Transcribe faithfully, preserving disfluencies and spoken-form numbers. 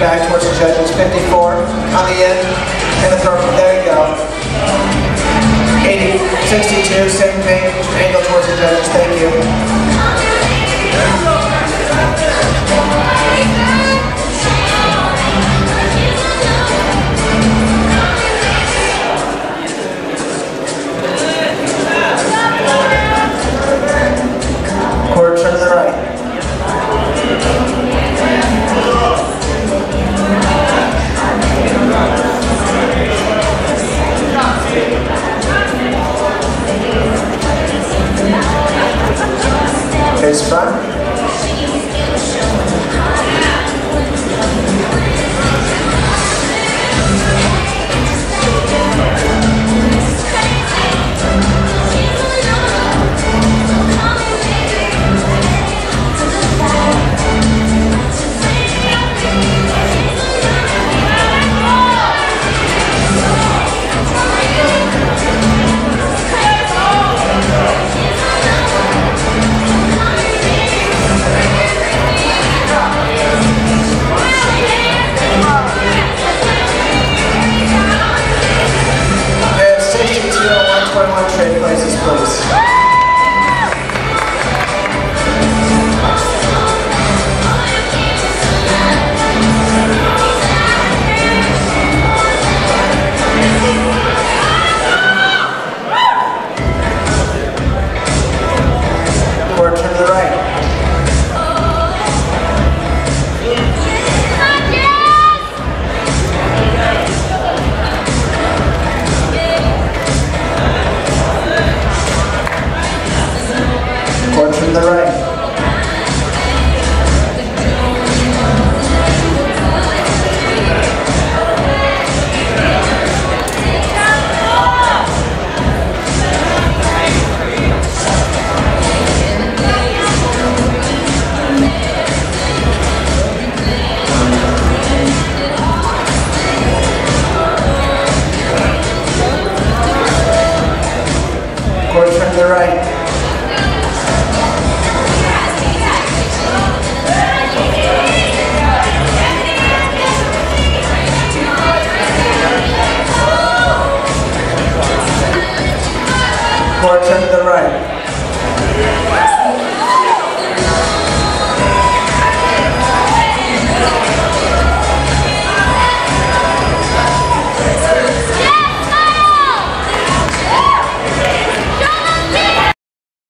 back towards the judges. fifty-four on the in, and the throw. There you go. eighty, sixty-two, same thing. Angle towards the judges. Thank you. Quarter turn to the right. Face front. Quarter turn to the right. Quarter turn to the right. Quarter turn to the right. Quarter turn to the right.